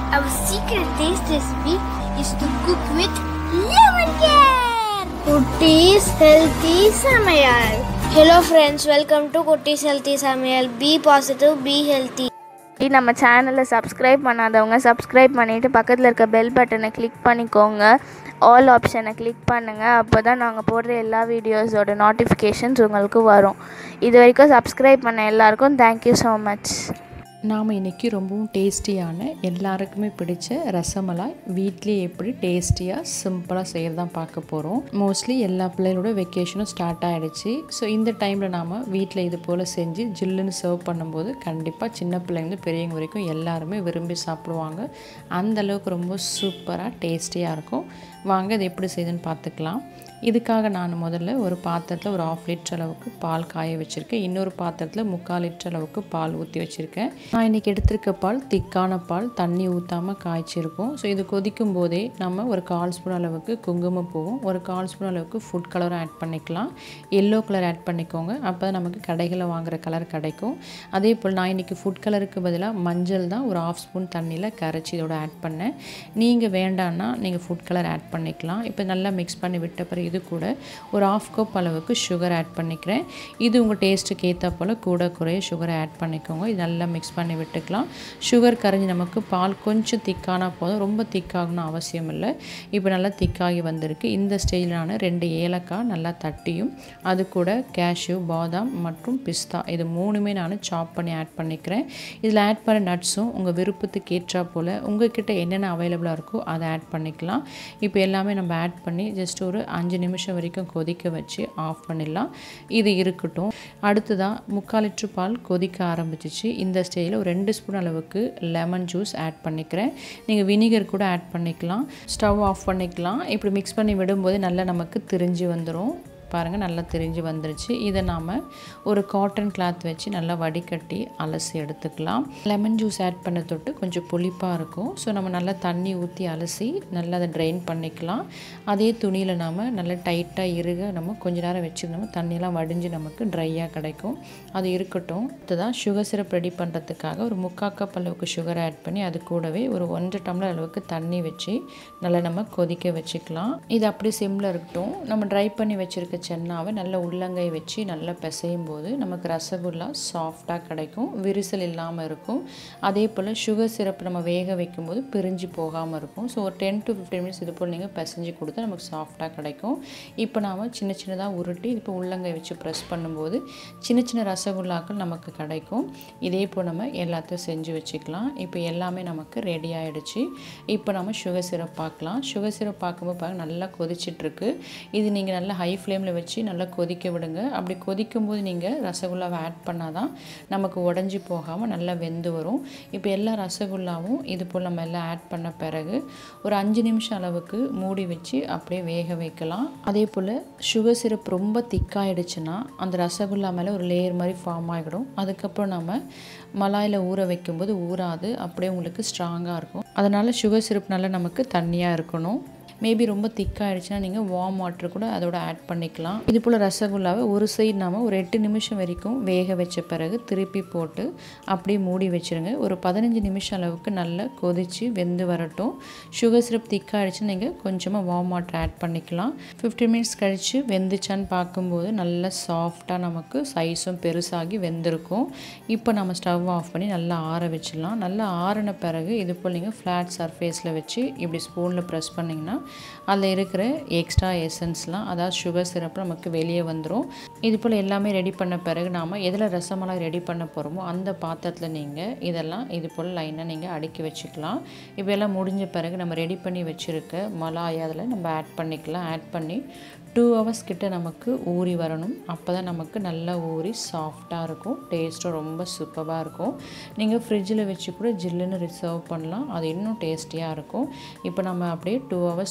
Our secret taste recipe is to cook with lemon care. Kutties Healthy Samayal. Hello friends, welcome to Kutties Healthy Samayal. Be positive, be healthy. நம்ம சேனலை subscribe பண்ணாதவங்க subscribe பண்ணிவிட்டு பக்கத்தில் இருக்க bell பட்டனை click பண்ணிக்கோங்க. All ஆப்ஷனை click பண்ணுங்கள். அப்போ தான் நாங்கள் போடுற எல்லா வீடியோஸோட நோட்டிஃபிகேஷன்ஸ் உங்களுக்கு வரும். இது வரைக்கும் சப்ஸ்கிரைப் பண்ண எல்லாருக்கும் தேங்க்யூ ஸோ மச். நாம் இன்றைக்கி ரொம்பவும் டேஸ்டியான எல்லாருக்குமே பிடிச்ச ரசமலாய் வீட்லேயே எப்படி டேஸ்டியாக சிம்பிளாக செய்கிறதான் பார்க்க போகிறோம். மோஸ்ட்லி எல்லா பிள்ளைகளோட வெக்கேஷனும் ஸ்டார்ட் ஆகிடுச்சு. ஸோ இந்த டைமில் நாம் வீட்டில் இது போல் செஞ்சு ஜில்லுன்னு சர்வ் பண்ணும்போது கண்டிப்பாக சின்ன பிள்ளைங்க பெரியவங்க வரைக்கும் எல்லாருமே விரும்பி சாப்பிடுவாங்க. அந்தளவுக்கு ரொம்ப சூப்பராக டேஸ்டியாக இருக்கும். வாங்க இது எப்படி செய்யுதுன்னு பார்த்துக்கலாம். இதுக்காக நான் முதல்ல ஒரு பாத்திரத்தில் ஒரு 1/2 லிட்டர் அளவுக்கு பால் காய வச்சுருக்கேன். இன்னொரு பாத்திரத்தில் 3/4 லிட்டர் அளவுக்கு பால் ஊற்றி வச்சுருக்கேன். நான் இன்றைக்கி எடுத்திருக்க பால் திக்கான பால், தண்ணி ஊற்றாமல் காய்ச்சிருக்கும். ஸோ இது கொதிக்கும் போதே நம்ம ஒரு 1/4 ஸ்பூன் அளவுக்கு குங்குமப்பூவும் ஒரு 1/4 ஸ்பூன் அளவுக்கு ஃபுட் கலரும் ஆட் பண்ணிக்கலாம். எல்லோ கலர் ஆட் பண்ணிக்கோங்க, அப்போ தான் நமக்கு கடைகளில் வாங்குகிற கலர் கிடைக்கும். அதே போல் நான் இன்றைக்கி ஃபுட் கலருக்கு பதிலாக மஞ்சள் தான் ஒரு 1/2 ஸ்பூன் தண்ணியில் கரைச்சி இதோட ஆட் பண்ணேன். நீங்கள் வேண்டான்னா நீங்கள் ஃபுட் கலர் ஆட் பண்ணிக்கலாம். இப்போ நல்லா மிக்ஸ் பண்ணி விட்ட பிறகு இது கூட ஒரு 1/2 கப் அளவுக்கு சுகர் ஆட் பண்ணிக்கிறேன். இது உங்கள் டேஸ்ட்டுக்கு ஏற்ற போல் கூட குறைய சுகரை ஆட் பண்ணிக்கோங்க. இது நல்லா மிக்ஸ் பண்ணி விட்டுக்கலாம். சுகர் கரைஞ்சி நமக்கு பால் கொஞ்சம் திக்கானா போதும், ரொம்ப திக்காகணும் அவசியம் இல்லை. இப்போ நல்லா திக்காகி வந்திருக்கு. இந்த ஸ்டேஜில் நான் 2 ஏலக்காய் நல்லா தட்டியும் அது கூட கேஷ்யூ, பாதாம் மற்றும் பிஸ்தா இது 3மே நான் சாப் பண்ணி ஆட் பண்ணிக்கிறேன். இதில் ஆட் பண்ண நட்ஸும் உங்கள் விருப்பத்துக்கு ஏற்றா போல் உங்கள்கிட்ட என்னென்ன அவைலபிளாக இருக்கோ அதை ஆட் பண்ணிக்கலாம். இப்போ எல்லாமே நம்ம ஆட் பண்ணி ஜஸ்ட் ஒரு 5 நிமிஷம் வரைக்கும் கொதிக்க வச்சு ஆஃப் பண்ணிடலாம். இது இருக்கட்டும். அடுத்ததான் 3/4 லிட்டர் பால் கொதிக்க ஆரம்பிச்சிச்சு. இந்த ஸ்டேஜில் ஒரு 2 ஸ்பூன் அளவுக்கு லெமன் ஜூஸ் ஆட் பண்ணிக்கிறேன். நீங்கள் வினிகர் கூட ஆட் பண்ணிக்கலாம். ஸ்டவ் ஆஃப் பண்ணிக்கலாம். இப்படி மிக்ஸ் பண்ணி விடும்போது நல்லா நமக்கு திரிஞ்சு வந்துடும். பாருங்கள், நல்லா திரிஞ்சு வந்துருச்சு. இதை நாம் ஒரு காட்டன் கிளாத் வச்சு நல்லா வடிகட்டி அலசி எடுத்துக்கலாம். லெமன் ஜூஸ் ஆட் பண்ண தொட்டு கொஞ்சம் புளிப்பாக இருக்கும். ஸோ நம்ம நல்லா தண்ணி ஊற்றி அலசி நல்லா அதை ட்ரைன் பண்ணிக்கலாம். அதே துணியில் நாம் நல்லா டைட்டாக இறுக நம்ம கொஞ்ச நேரம் வச்சுருந்தோம், தண்ணியெல்லாம் வடிஞ்சு நமக்கு ட்ரையாக கிடைக்கும். அது இருக்கட்டும். அதுதான் சுகர் சிரப் ரெடி பண்ணுறதுக்காக ஒரு 3/4 கப் அளவுக்கு சுகர் ஆட் பண்ணி அது கூடவே ஒரு 1 டம்ளர் அளவுக்கு தண்ணி வச்சு நல்லா நம்ம கொதிக்க வச்சுக்கலாம். இது அப்படி சிம்மில் இருக்கட்டும். நம்ம ட்ரை பண்ணி வச்சுருக்க சென்னாவை நல்லா உள்ளங்கை வச்சு நல்லா பிசையும் போது நமக்கு ரசகுல்லா சாஃப்டாக கிடைக்கும், விரிசல் இல்லாமல் இருக்கும். அதே போல் சுகர் சிரப் நம்ம வேக வைக்கும்போது பிரிஞ்சு போகாமல் இருக்கும். ஸோ ஒரு 10 to 15 மினிட்ஸ் இது போல் நீங்கள் பிசைஞ்சு கொடுத்தா நமக்கு சாஃப்டாக கிடைக்கும். இப்போ நாம் சின்ன சின்னதாக உருட்டி இப்போ உள்ளங்கை வச்சு ப்ரெஸ் பண்ணும்போது சின்ன சின்ன ரசகுல்லாக்கள் நமக்கு கிடைக்கும். இதே போல் நம்ம எல்லாத்தையும் செஞ்சு வச்சுக்கலாம். இப்போ எல்லாமே நமக்கு ரெடி ஆகிடுச்சு. இப்போ நம்ம சுகர் சிரப் பார்க்கலாம். சுகர் சிரப் பார்க்கும்போது பாருங்கள் நல்லா கொதிச்சிட்ருக்கு. இது நீங்கள் நல்லா ஹை ஃப்ளேமில் வச்சு நல்லா கொதிக்க விடுங்க. அப்படி கொதிக்கும் போது நீங்கள் ரசகுல்லாவை ஆட் பண்ணால் தான் நமக்கு உடஞ்சி போகாமல் நல்லா வெந்து வரும். இப்போ எல்லா ரசகுல்லாவும் இது போல் நம்ம எல்லாம் ஆட் பண்ண பிறகு ஒரு 5 நிமிஷம் அளவுக்கு மூடி வச்சு அப்படியே வேக வைக்கலாம். அதே போல் சுகர் சிரப் ரொம்ப திக்காயிடுச்சுன்னா அந்த ரசகுல்லா மேலே ஒரு லேயர் மாதிரி ஃபார்ம் ஆகிடும். அதுக்கப்புறம் நம்ம மலாயில் ஊற வைக்கும்போது ஊறாது, அப்படியே உங்களுக்கு ஸ்ட்ராங்காக இருக்கும். அதனால் சுகர் சிரப் நல்லா நமக்கு தண்ணியாக இருக்கணும். மேபி ரொம்ப திக்காகிடுச்சுன்னா நீங்கள் வார்ம் வாட்டர் கூட அதோட ஆட் பண்ணிக்கலாம். இது போல் ரசகுல்லாவை ஒரு சைடு நாம் ஒரு 8 நிமிஷம் வரைக்கும் வேக வச்ச பிறகு திருப்பி போட்டு அப்படியே மூடி வச்சுருங்க. ஒரு 15 நிமிஷம் அளவுக்கு நல்லா கொதித்து வெந்து வரட்டும். சுகர் சிரப் திக்காகிடுச்சுன்னா நீங்கள் கொஞ்சமாக வார்ம் வாட்டர் ஆட் பண்ணிக்கலாம். 15 மினிட்ஸ் கழித்து வெந்துச்சான்னு பார்க்கும்போது நல்லா சாஃப்டாக நமக்கு சைஸும் பெருசாகி வெந்திருக்கும். இப்போ நம்ம ஸ்டவ் ஆஃப் பண்ணி நல்லா ஆற வச்சிடலாம். நல்லா ஆறின பிறகு இது போல் நீங்கள் ஃப்ளாட் சர்ஃபேஸில் வச்சு இப்படி ஸ்பூனில் ப்ரெஸ் பண்ணிங்கன்னா அதில் இருக்கிற எக்ஸ்ட்ரா எசன்ஸ்லாம், அதாவது சுகர் சிரப் நமக்கு வெளியே வந்துடும். இது போல் எல்லாமே ரெடி பண்ண பிறகு நாம் எதில் ரசமலாய் ரெடி பண்ண போகிறோமோ அந்த பாத்திரத்தில் நீங்கள் இதெல்லாம் இது போல் லைனாக நீங்கள் அடுக்கி வச்சுக்கலாம். இப்போ எல்லாம் முடிஞ்ச பிறகு நம்ம ரெடி பண்ணி வச்சுருக்க மலாய் அதில் நம்ம ஆட் பண்ணிக்கலாம். ஆட் பண்ணி 2 ஹவர்ஸ் கிட்ட நமக்கு ஊறி வரணும். அப்போ தான் நமக்கு நல்லா ஊறி சாஃப்டாக இருக்கும். டேஸ்ட்டும் ரொம்ப சூப்பராக இருக்கும். நீங்கள் ஃப்ரிட்ஜில் வச்சு கூட ஜில்லுன்னு ரிசர்வ் பண்ணலாம், அது இன்னும் டேஸ்டியாக இருக்கும். இப்போ நம்ம அப்படியே 2 ஹவர்ஸ்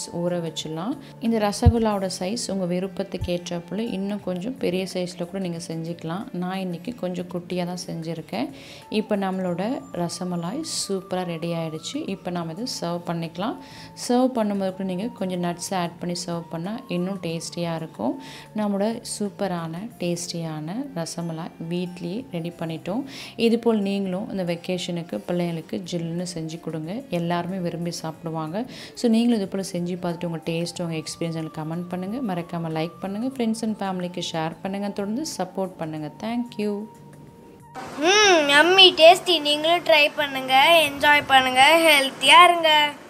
ஊற வச்சிடலாம். இந்த ரசகுல்லாவோட சைஸ் உங்கள் விருப்பத்துக்கு ஏற்றாப்புல இன்னும் கொஞ்சம் பெரிய சைஸில் கூட நீங்கள் செஞ்சுக்கலாம். நான் இன்றைக்கி கொஞ்சம் குட்டியாக தான் செஞ்சுருக்கேன். இப்போ நம்மளோட ரசமலாய் சூப்பராக ரெடி ஆகிடுச்சு. இப்போ நாம் இதை சர்வ் பண்ணிக்கலாம். சர்வ் பண்ணும்போது கூட நீங்கள் கொஞ்சம் நட்ஸ் ஆட் பண்ணி சர்வ் பண்ணால் இன்னும் டேஸ்டியாக இருக்கும். நம்மளோட சூப்பரான டேஸ்டியான ரசமலாய் வீட்லேயே ரெடி பண்ணிட்டோம். இதுபோல் நீங்களும் இந்த வெக்கேஷனுக்கு பிள்ளைங்களுக்கு ஜில்லுன்னு செஞ்சு கொடுங்க. எல்லாருமே விரும்பி சாப்பிடுவாங்க. ஸோ நீங்களும் இது போல் செஞ்சு பார்த்துட்டு உங்கள் டேஸ்ட் உங்கள் எக்ஸ்பீரியன்ஸ் எனக்கு கமெண்ட் பண்ணுங்கள். மறக்காமல் லைக் பண்ணுங்கள். ஃப்ரெண்ட்ஸ் அண்ட் ஃபேமிலிக்கு ஷேர் பண்ணுங்கள். தொடர்ந்து சப்போர்ட் பண்ணுங்கள். தேங்க்யூ. Yummy tasty. நீங்களும் ட்ரை பண்ணுங்கள், என்ஜாய் பண்ணுங்கள், ஹெல்த்தியாக இருங்க.